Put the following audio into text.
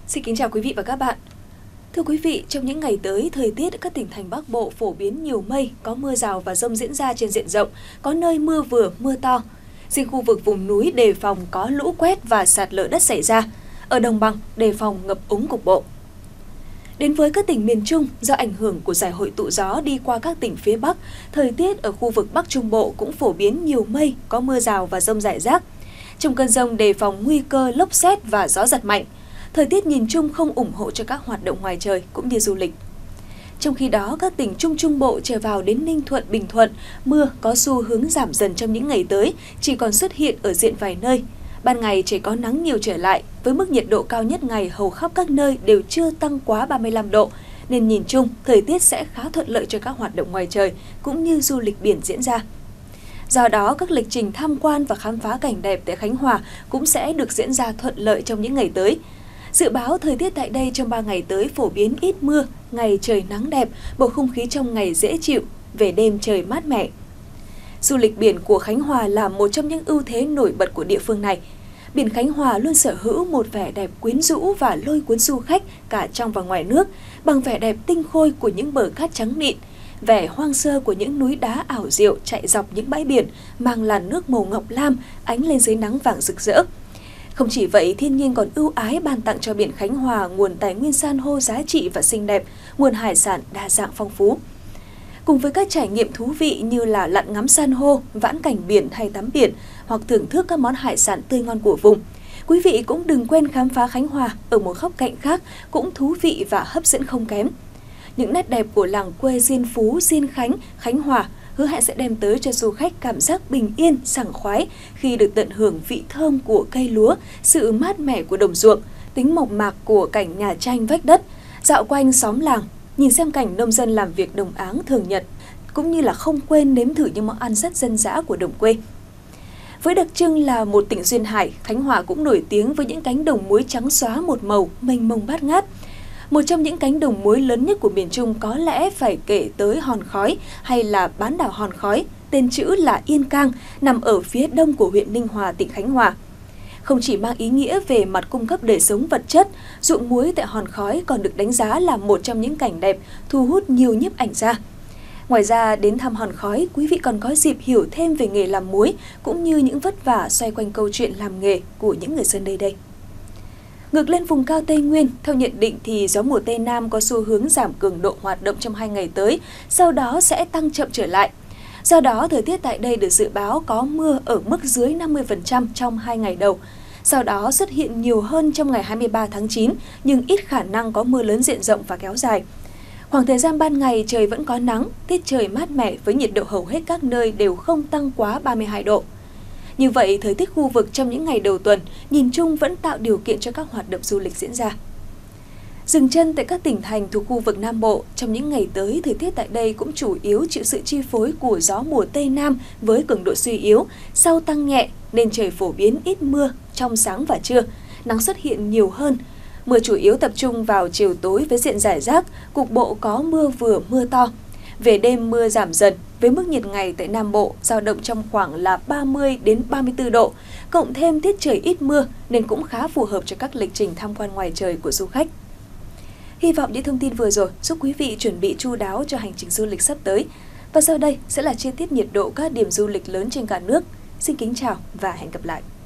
Xin kính chào quý vị và các bạn. Thưa quý vị, trong những ngày tới, thời tiết ở các tỉnh thành Bắc Bộ phổ biến nhiều mây, có mưa rào và dông diễn ra trên diện rộng, có nơi mưa vừa, mưa to. Riêng khu vực vùng núi đề phòng có lũ quét và sạt lở đất xảy ra. Ở đồng bằng, đề phòng ngập úng cục bộ. Đến với các tỉnh miền Trung, do ảnh hưởng của giải hội tụ gió đi qua các tỉnh phía Bắc, thời tiết ở khu vực Bắc Trung Bộ cũng phổ biến nhiều mây, có mưa rào và dông rải rác. Trong cơn dông đề phòng nguy cơ lốc sét và gió giật mạnh. Thời tiết nhìn chung không ủng hộ cho các hoạt động ngoài trời cũng như du lịch. Trong khi đó, các tỉnh Trung Trung Bộ trở vào đến Ninh Thuận, Bình Thuận, mưa có xu hướng giảm dần trong những ngày tới, chỉ còn xuất hiện ở diện vài nơi. Ban ngày chỉ có nắng nhiều trở lại, với mức nhiệt độ cao nhất ngày hầu khắp các nơi đều chưa tăng quá 35 độ, nên nhìn chung, thời tiết sẽ khá thuận lợi cho các hoạt động ngoài trời cũng như du lịch biển diễn ra. Do đó, các lịch trình tham quan và khám phá cảnh đẹp tại Khánh Hòa cũng sẽ được diễn ra thuận lợi trong những ngày tới. Dự báo thời tiết tại đây trong 3 ngày tới phổ biến ít mưa, ngày trời nắng đẹp, bầu không khí trong ngày dễ chịu, về đêm trời mát mẻ. Du lịch biển của Khánh Hòa là một trong những ưu thế nổi bật của địa phương này. Biển Khánh Hòa luôn sở hữu một vẻ đẹp quyến rũ và lôi cuốn du khách cả trong và ngoài nước, bằng vẻ đẹp tinh khôi của những bờ cát trắng mịn, vẻ hoang sơ của những núi đá ảo diệu chạy dọc những bãi biển mang làn nước màu ngọc lam ánh lên dưới nắng vàng rực rỡ. Không chỉ vậy, thiên nhiên còn ưu ái ban tặng cho biển Khánh Hòa nguồn tài nguyên san hô giá trị và xinh đẹp, nguồn hải sản đa dạng phong phú. Cùng với các trải nghiệm thú vị như là lặn ngắm san hô, vãn cảnh biển hay tắm biển hoặc thưởng thức các món hải sản tươi ngon của vùng, quý vị cũng đừng quên khám phá Khánh Hòa ở một góc cạnh khác cũng thú vị và hấp dẫn không kém. Những nét đẹp của làng quê Diên Phú, Diên Khánh, Khánh Hòa hứa hẹn sẽ đem tới cho du khách cảm giác bình yên, sảng khoái khi được tận hưởng vị thơm của cây lúa, sự mát mẻ của đồng ruộng, tính mộc mạc của cảnh nhà tranh vách đất, dạo quanh xóm làng, nhìn xem cảnh nông dân làm việc đồng áng thường nhật, cũng như là không quên nếm thử những món ăn rất dân dã của đồng quê. Với đặc trưng là một tỉnh duyên hải, Khánh Hòa cũng nổi tiếng với những cánh đồng muối trắng xóa một màu, mênh mông bát ngát. Một trong những cánh đồng muối lớn nhất của miền Trung có lẽ phải kể tới Hòn Khói hay là bán đảo Hòn Khói, tên chữ là Yên Cang, nằm ở phía đông của huyện Ninh Hòa, tỉnh Khánh Hòa. Không chỉ mang ý nghĩa về mặt cung cấp đời sống vật chất, ruộng muối tại Hòn Khói còn được đánh giá là một trong những cảnh đẹp thu hút nhiều nhiếp ảnh gia. Ngoài ra, đến thăm Hòn Khói, quý vị còn có dịp hiểu thêm về nghề làm muối, cũng như những vất vả xoay quanh câu chuyện làm nghề của những người dân nơi đây. Ngược lên vùng cao Tây Nguyên, theo nhận định thì gió mùa Tây Nam có xu hướng giảm cường độ hoạt động trong 2 ngày tới, sau đó sẽ tăng chậm trở lại. Do đó, thời tiết tại đây được dự báo có mưa ở mức dưới 50% trong 2 ngày đầu. Sau đó xuất hiện nhiều hơn trong ngày 23 tháng 9, nhưng ít khả năng có mưa lớn diện rộng và kéo dài. Khoảng thời gian ban ngày trời vẫn có nắng, tiết trời mát mẻ với nhiệt độ hầu hết các nơi đều không tăng quá 32 độ. Như vậy, thời tiết khu vực trong những ngày đầu tuần nhìn chung vẫn tạo điều kiện cho các hoạt động du lịch diễn ra. Dừng chân tại các tỉnh thành thuộc khu vực Nam Bộ, trong những ngày tới, thời tiết tại đây cũng chủ yếu chịu sự chi phối của gió mùa Tây Nam với cường độ suy yếu, sau tăng nhẹ nên trời phổ biến ít mưa trong sáng và trưa, nắng xuất hiện nhiều hơn. Mưa chủ yếu tập trung vào chiều tối với diện rải rác, cục bộ có mưa vừa mưa to. Về đêm mưa giảm dần, với mức nhiệt ngày tại Nam Bộ dao động trong khoảng là 30 đến 34 độ, cộng thêm tiết trời ít mưa nên cũng khá phù hợp cho các lịch trình tham quan ngoài trời của du khách. Hy vọng những thông tin vừa rồi giúp quý vị chuẩn bị chu đáo cho hành trình du lịch sắp tới. Và sau đây sẽ là chi tiết nhiệt độ các điểm du lịch lớn trên cả nước. Xin kính chào và hẹn gặp lại!